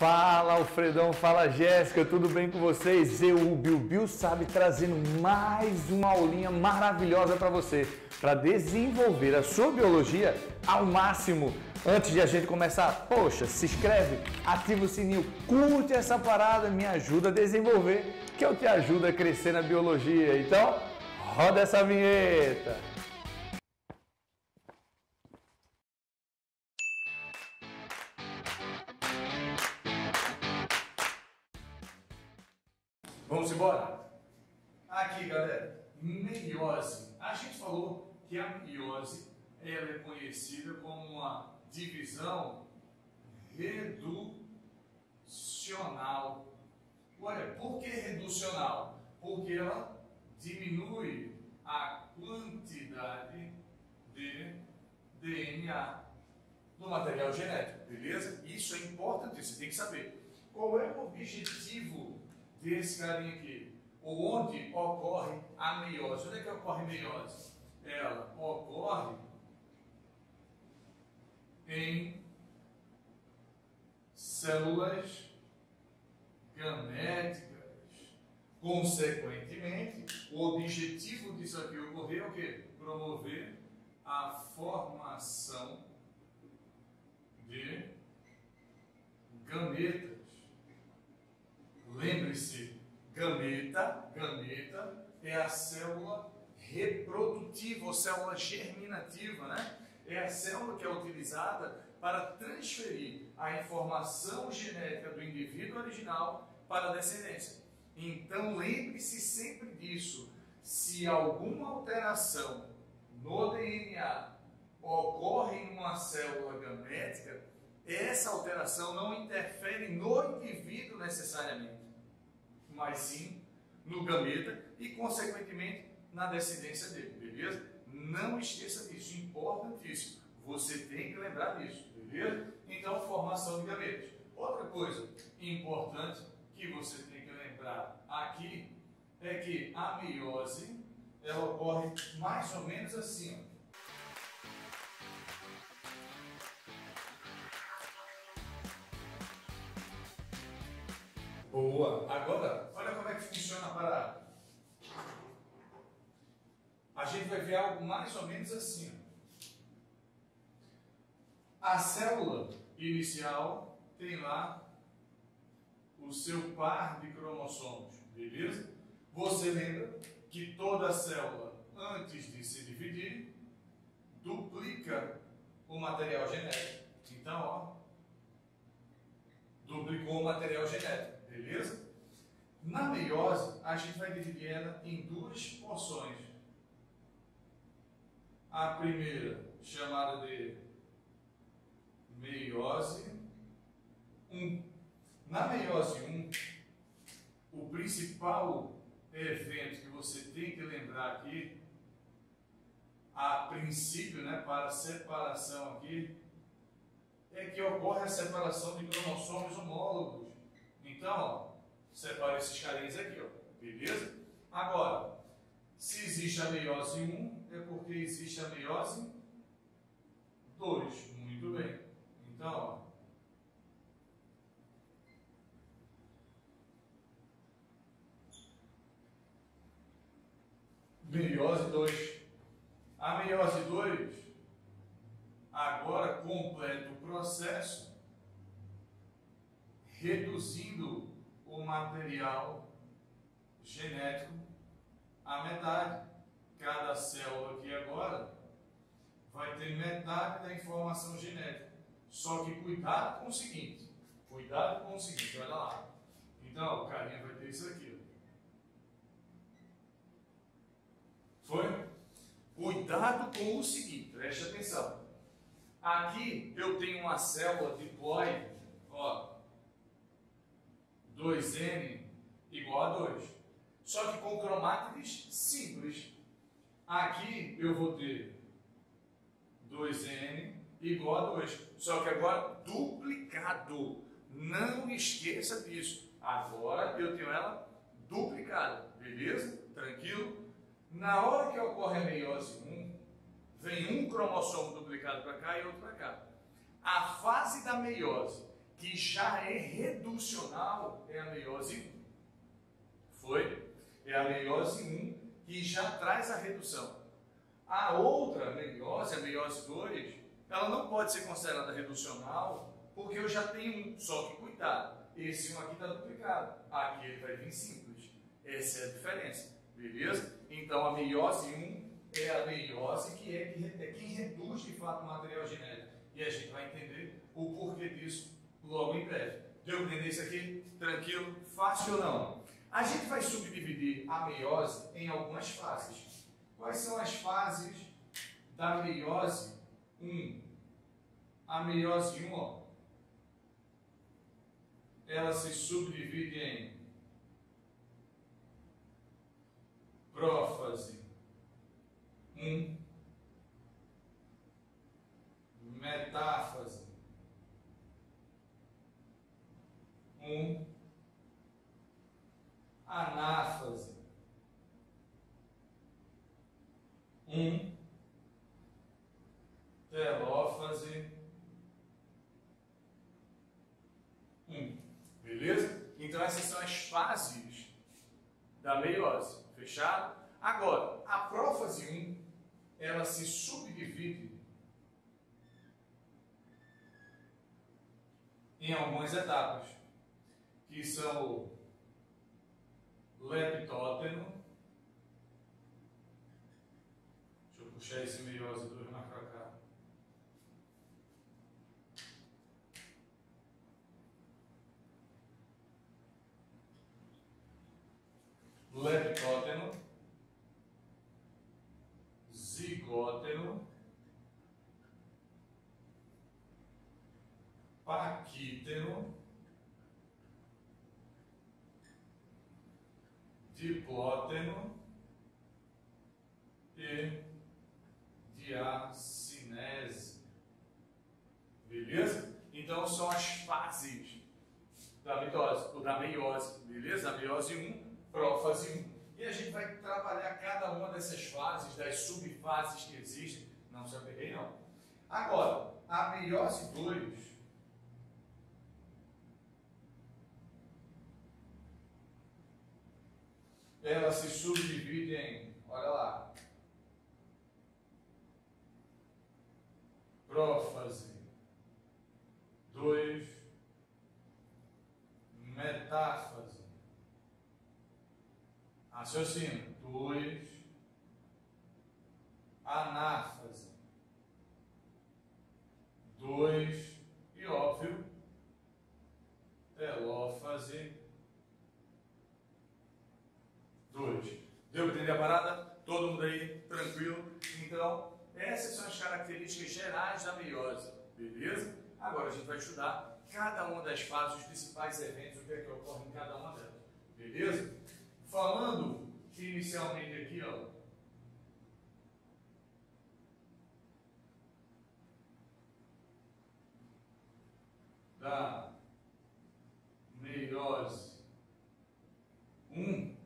Fala Alfredão, fala Jéssica, tudo bem com vocês? O Bill sabe, trazendo mais uma aulinha maravilhosa para você, para desenvolver a sua biologia ao máximo. Antes de a gente começar, poxa, se inscreve, ativa o sininho, curte essa parada, me ajuda a desenvolver, que eu te ajudo a crescer na biologia. Então, roda essa vinheta! Vamos embora? Aqui, galera, meiose. A gente falou que a meiose ela é conhecida como uma divisão reducional. Olha, por que reducional? Porque ela diminui a quantidade de DNA no material genético, beleza? Isso é importante, você tem que saber. Qual é o objetivo desse carinha aqui? Onde ocorre a meiose? Onde é que ocorre a meiose? Ela ocorre em células gaméticas. Consequentemente, o objetivo disso aqui ocorrer é o quê? Promover a formação de gametas. Lembre-se, gameta é a célula reprodutiva ou célula germinativa, né? É a célula que é utilizada para transferir a informação genética do indivíduo original para a descendência. Então, lembre-se sempre disso. Se alguma alteração no DNA ocorre em uma célula gamética, essa alteração não interfere no indivíduo necessariamente, mas sim no gameta e, consequentemente, na descendência dele, beleza? Não esqueça disso, importantíssimo. Você tem que lembrar disso, beleza? Então, formação de gametas. Outra coisa importante que você tem que lembrar aqui é que a meiose ela ocorre mais ou menos assim, ó. Boa! Agora, olha como é que funciona a parada. A gente vai ver algo mais ou menos assim. A célula inicial tem lá o seu par de cromossomos, beleza? Você lembra que toda célula, antes de se dividir, duplica o material genético. Então, ó, duplicou o material genético. Beleza? Na meiose, a gente vai dividir ela em duas porções. A primeira, chamada de meiose 1. Na meiose 1, o principal evento que você tem que lembrar aqui, a princípio, né, para a separação aqui, é que ocorre a separação de cromossomos homólogos. Então, ó, separa esses carinhas aqui, ó, beleza? Agora, se existe a meiose 1, é porque existe a meiose 2. Muito bem. Então, ó, meiose 2. A meiose 2 agora completa o processo reduzindo o material genético à metade. Cada célula aqui agora vai ter metade da informação genética. Só que cuidado com o seguinte, olha lá. Então, o carinha vai ter isso aqui. Foi? Cuidado com o seguinte, preste atenção. Aqui eu tenho uma célula diploide, ó, 2N igual a 2. Só que com cromátides simples. Aqui eu vou ter 2N igual a 2. Só que agora duplicado. Não esqueça disso. Agora eu tenho ela duplicada. Beleza? Tranquilo? Na hora que ocorre a meiose 1, vem um cromossomo duplicado para cá e outro para cá. A fase da meiose que já é reducional é a meiose 1. Foi? É a meiose 1 que já traz a redução. A outra meiose, a meiose 2, ela não pode ser considerada reducional porque eu já tenho um, só que cuidado, esse 1 aqui está duplicado, aqui ele vai vir simples. Essa é a diferença, beleza? Então a meiose 1 é a meiose que é quem reduz de fato o material genético. E a gente vai entender o porquê disso logo em breve. Deu para entender isso aqui? Tranquilo? Fácil ou não? A gente vai subdividir a meiose em algumas fases. Quais são as fases da meiose 1? A meiose 1, ó, ela se subdivide em prófase 1, metáfase 1, anáfase 1, telófase 1. Beleza? Então essas são as fases da meiose. Fechado? Agora, a prófase 1, ela se subdivide em algumas etapas, que são o leptóteno. Deixa eu puxar esse meiose 2 mais para cá. Leptóteno, zigóteno, paquíteno, diplóteno e diacinese. Beleza? Então são as fases da mitose, ou da meiose, beleza? A meiose 1, prófase 1. E a gente vai trabalhar cada uma dessas fases, das subfases que existem. Não se apeguei, não. Agora, a meiose 2, ela se subdivide em, olha lá, prófase 2, metáfase, raciocínio 2, anáfase 2 e, óbvio, telófase 2. Deu para entender a parada? Todo mundo aí tranquilo? Então, essas são as características gerais da meiose, beleza? Agora a gente vai estudar cada uma das fases, os principais eventos, o que é que ocorre em cada uma delas, beleza? Falando inicialmente aqui, ó, da meiose 1,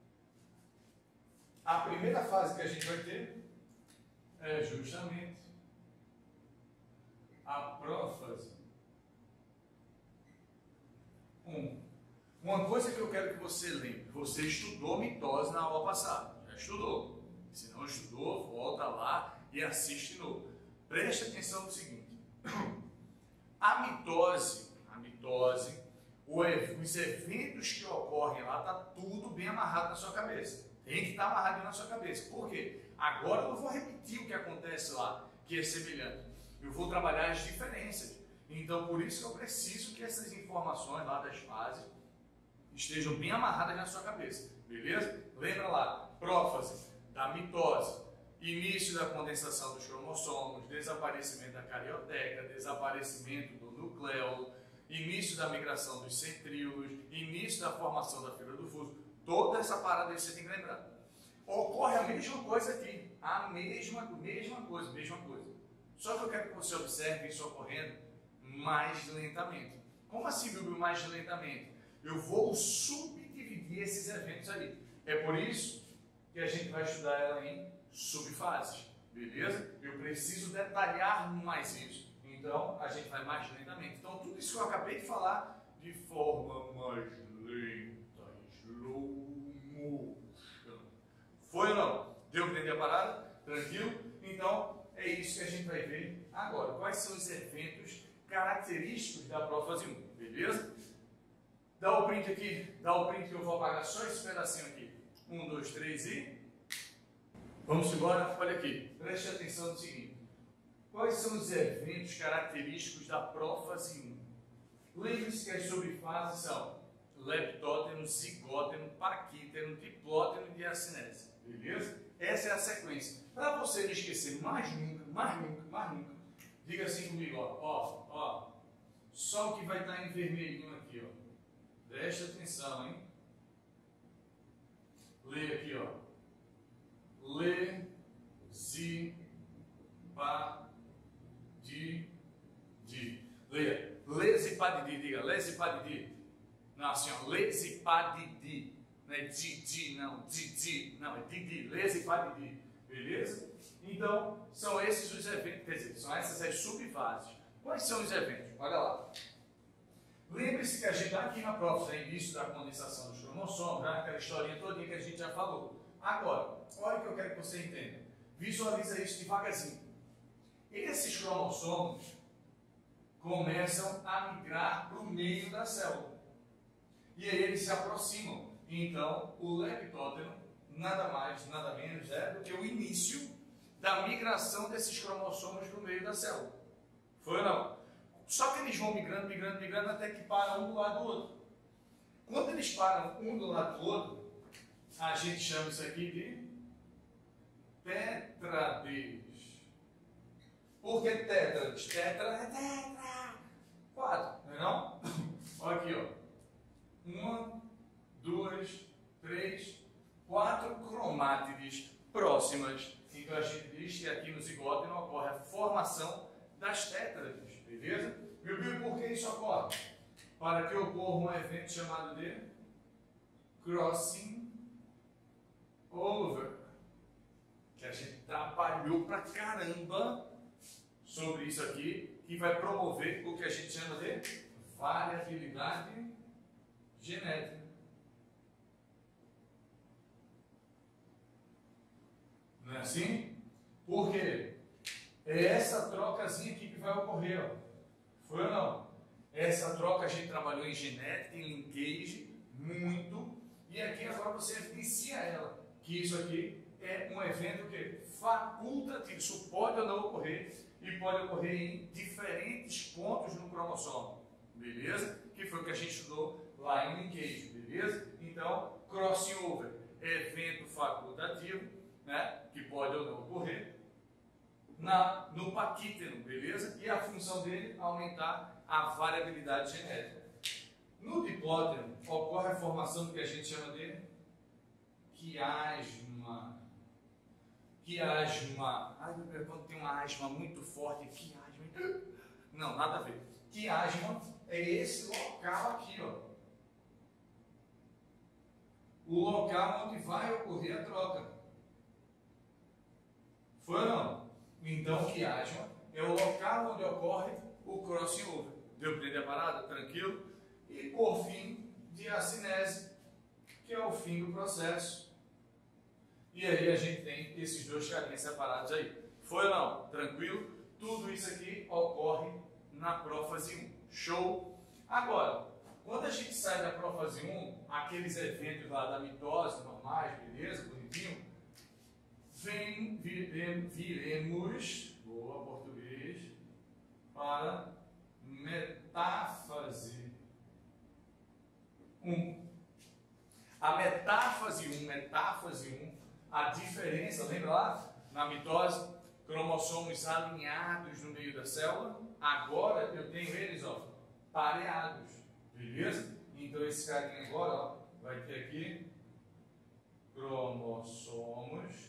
a primeira fase que a gente vai ter é justamente a prófase 1. Uma coisa que eu quero que você lembre, você estudou mitose na aula passada, já estudou. Se não estudou, volta lá e assiste de novo. Preste atenção no seguinte, a mitose, os eventos que ocorrem lá, está tudo bem amarrado na sua cabeça. Tem que estar amarrado na sua cabeça. Por quê? Agora eu não vou repetir o que acontece lá, que é semelhante. Eu vou trabalhar as diferenças. Então, por isso que eu preciso que essas informações lá das fases estejam bem amarradas na sua cabeça. Beleza? Lembra lá, prófase da mitose, início da condensação dos cromossomos, desaparecimento da carioteca, desaparecimento do nucleolo, início da migração dos centríolos, início da formação da fibra do fuso. Toda essa parada aí você tem que lembrar. Ocorre a mesma coisa aqui. A mesma coisa. Só que eu quero que você observe isso ocorrendo mais lentamente. Como assim, Bilbo, mais lentamente? Eu vou subdividir esses eventos aí. É por isso que a gente vai estudar ela em subfases. Beleza? Eu preciso detalhar mais isso. Então, Então, a gente vai mais lentamente. Então, tudo isso que eu acabei de falar, de forma mais lenta, slow motion. Foi ou não? Deu para entender a parada? Tranquilo? Então, é isso que a gente vai ver agora. Quais são os eventos característicos da prova fase 1, beleza? Dá o print aqui, dá o print que eu vou apagar só esse pedacinho aqui. 1, 2, 3 e... Vamos embora? Olha aqui, preste atenção no seguinte. Quais são os eventos característicos da prófase 1? Lembre-se que as subfases são leptóteno, zigóteno, paquíteno, diplóteno e diacinese. Beleza? Essa é a sequência. Para você não esquecer mais nunca, diga assim comigo, ó. Só o que vai estar em vermelhinho aqui, ó. Preste atenção, hein? Lê aqui, ó. Leia. Lesipadidi, diga. Lesipadidi. Não, assim, ó. Lesipadidi. Não é didi, não. Didi. Não, é didi. Lesipadidi. Beleza? Então, são esses os eventos, quer dizer, são essas as subfases. Quais são os eventos? Olha lá. Lembre-se que a gente está aqui na prova, no início da condensação dos cromossomos, né? Aquela historinha toda que a gente já falou. Agora, olha o que eu quero que você entenda. Visualiza isso devagarzinho. Esses cromossomos começam a migrar para o meio da célula. E aí eles se aproximam. Então, o leptóteno nada mais, nada menos é do que o início da migração desses cromossomos para o meio da célula. Foi ou não? Só que eles vão migrando até que param um do lado do outro. Quando eles param um do lado do outro, a gente chama isso aqui de tétrades. Por que tétrades? Tetra é tetra. 4, não é não? Olha aqui, ó. 1, 2, 3, 4 cromátides próximas. Então a gente diz que aqui no zigóteno ocorre a formação das tétrades, beleza? E por que isso ocorre? Para que ocorra um evento chamado de crossing over, que a gente trabalhou pra caramba sobre isso aqui, que vai promover o que a gente chama de variabilidade genética. Não é assim? Por quê? É essa trocazinha aqui que vai ocorrer, ó. Foi ou não? Essa troca a gente trabalhou em genética, em linkage, muito, e aqui agora você evidencia ela, que isso aqui é um evento que facultativo, isso pode ou não ocorrer, e pode ocorrer em diferentes pontos no cromossomo, beleza? Que foi o que a gente estudou lá em linkage, beleza? Então, crossing over, evento facultativo, né? Que pode ou não ocorrer no paquíteno, beleza? E a função dele é aumentar a variabilidade genética. No diplóteno ocorre a formação do que a gente chama de quiasma. Quiasma. Ai, meu Deus, quando tem uma asma muito forte, quiasma. Não, nada a ver. Quiasma é esse local aqui, ó. O local onde vai ocorrer a troca. Foi ou não? Então, quiasma é o local onde ocorre o crossing over. Deu para entender a parada? Tranquilo? E, por fim, diacinese, que é o fim do processo. E aí a gente tem esses dois carinhas separados aí. Foi ou não? Tranquilo? Tudo isso aqui ocorre na prófase 1. Show? Agora, quando a gente sai da prófase 1, aqueles eventos lá da mitose normais, beleza? Bonitinho. Viremos, boa português, para metáfase 1. A metáfase 1, a diferença, lembra lá? Na mitose, cromossomos alinhados no meio da célula. Agora eu tenho eles, ó, pareados, beleza? Então esse carinha agora, ó, vai ter aqui cromossomos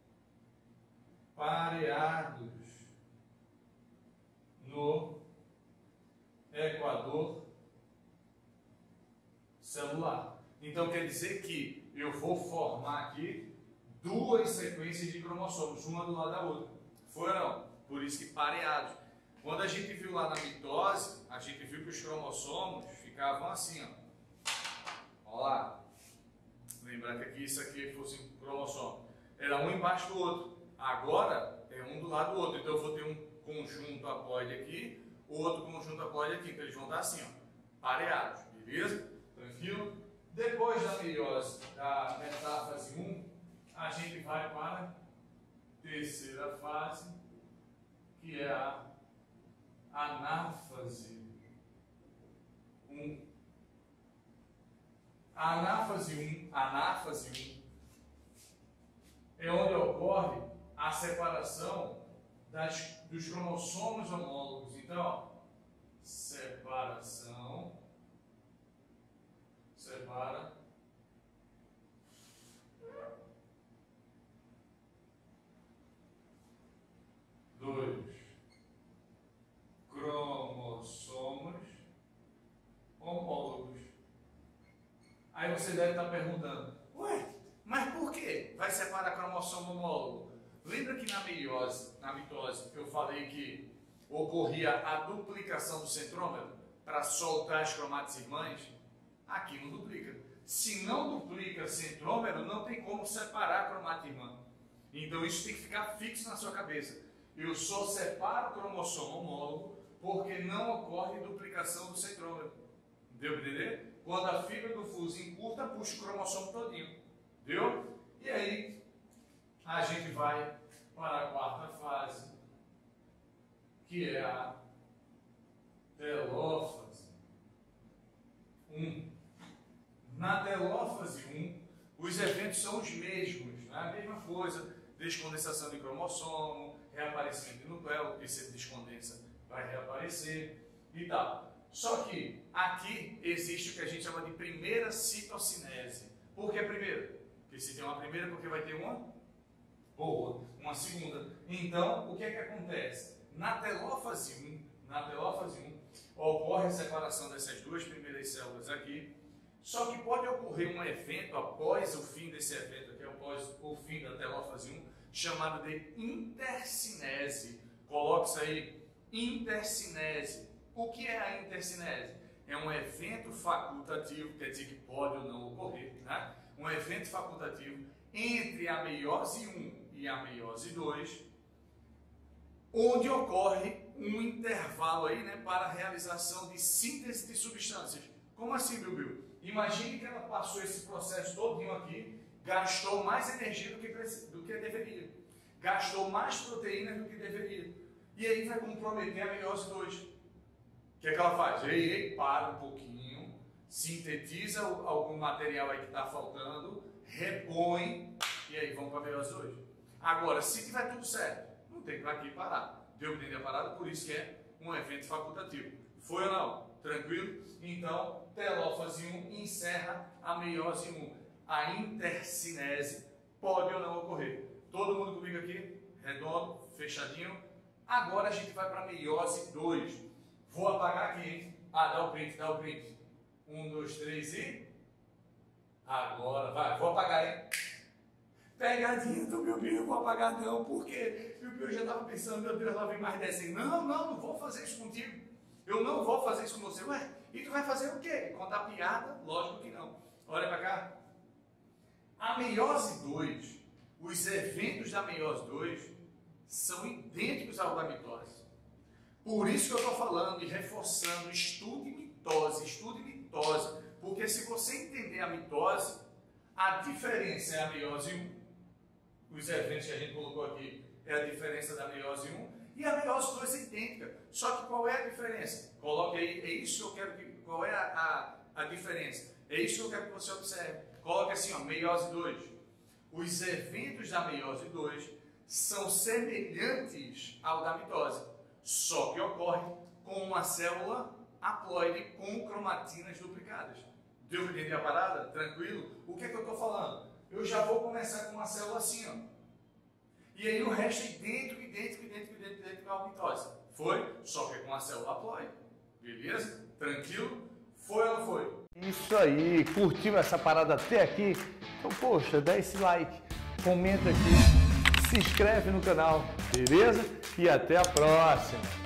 pareados no equador celular. Então quer dizer que eu vou formar aqui duas sequências de cromossomos, uma do lado da outra. Foi ou não? Por isso que pareados. Quando a gente viu lá na mitose, a gente viu que os cromossomos ficavam assim, ó. Olha lá. Lembrar que aqui, isso aqui fosse um cromossomo. Era um embaixo do outro. Agora é um do lado do outro. Então eu vou ter um conjunto haploide aqui, outro conjunto haploide aqui. Então eles vão estar assim, ó, pareados. Beleza? Tranquilo? Depois da meiose, da metáfase 1, a gente vai para a terceira fase, que é a anáfase 1. A anáfase 1 é onde ocorre a separação dos cromossomos homólogos. Então, ó, separação, separa dois cromossomos homólogos. Aí você deve estar perguntando, ué, mas por que vai separar cromossomo homólogo? Lembra que na meiose, na mitose, eu falei que ocorria a duplicação do centrômero para soltar as cromátides irmãs? Aqui não duplica. Se não duplica centrômero, não tem como separar a cromátide irmã. Então isso tem que ficar fixo na sua cabeça. Eu só separo o cromossomo homólogo porque não ocorre duplicação do centrômero. Deu para entender? Quando a fibra do fuso encurta, puxa o cromossomo todinho. Deu? E aí, a gente vai para a quarta fase, que é a telófase 1. Na telófase 1, os eventos são os mesmos, né? A mesma coisa, descondensação de cromossomo, reaparecimento de nucleolo, porque se descondensa vai reaparecer e tal. Só que aqui existe o que a gente chama de primeira citocinese. Por que primeira? Porque se tem uma primeira, porque vai ter uma boa, uma segunda. Então, o que é que acontece? Na telófase 1, ocorre a separação dessas duas primeiras células aqui. Só que pode ocorrer um evento após o fim desse evento, aqui após o fim da telófase 1, chamado de intercinese. Coloque isso aí, intercinese. O que é a intercinese? É um evento facultativo, quer dizer que pode ou não ocorrer, né? Um evento facultativo entre a meiose 1 e a meiose 2, onde ocorre um intervalo aí, né, para a realização de síntese de substâncias. Como assim, Bill? Imagine que ela passou esse processo todinho aqui, gastou mais energia do que deveria, gastou mais proteínas do que deveria, e aí vai comprometer a meiose 2. O que é que ela faz? Ei, para um pouquinho, sintetiza algum material aí que está faltando, repõe, e aí vamos para a meiose 2. Agora, se tiver tudo certo, não tem para aqui parar. Deu para entender a parada? Por isso que é um evento facultativo. Foi ou não? Tranquilo? Então, telófase 1 encerra a meiose 1. A intercinese pode ou não ocorrer. Todo mundo comigo aqui? Redondo, fechadinho. Agora a gente vai para a meiose 2. Vou apagar aqui, hein? Dá o print, dá o print. 1, 2, 3 e... Agora, vai, vou apagar, hein? Pegadinha do Bill, vou apagar não, porque o Bill já estava pensando, meu Deus, lá vem mais 10. Não vou fazer isso contigo. Eu não vou fazer isso com você. Ué, e tu vai fazer o quê? Contar piada? Lógico que não. Olha para cá. A meiose 2, os eventos da meiose 2 são idênticos ao da mitose. Por isso que eu estou falando e reforçando, estude mitose, porque se você entender a mitose, a diferença é a meiose 1, os eventos que a gente colocou aqui é a diferença da meiose 1, e a meiose 2 é idêntica, só que qual é a diferença? Coloque aí, é isso que eu quero que, qual é a diferença? É isso que eu quero que você observe. Coloque assim, ó, meiose 2, os eventos da meiose 2 são semelhantes ao da mitose, só que ocorre com uma célula haploide com cromatinas duplicadas. Deu para entender a parada? Tranquilo? O que é que eu estou falando? Eu já vou começar com uma célula assim, ó. E aí o resto é idêntico à mitose. Foi? Só que com uma célula haploide. Beleza? Tranquilo? Foi ou não foi? Isso aí, curtiu essa parada até aqui? Então, poxa, dá esse like, comenta aqui, se inscreve no canal, beleza? E até a próxima!